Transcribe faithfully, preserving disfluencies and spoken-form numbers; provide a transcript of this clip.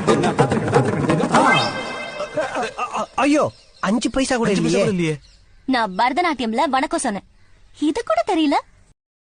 ஐயோ அஞ்சு பைசா கூட இல்லையே. நான் பரதநாட்டியம்ல வணக்கம் சொன்னேன், இது கூட தெரியல.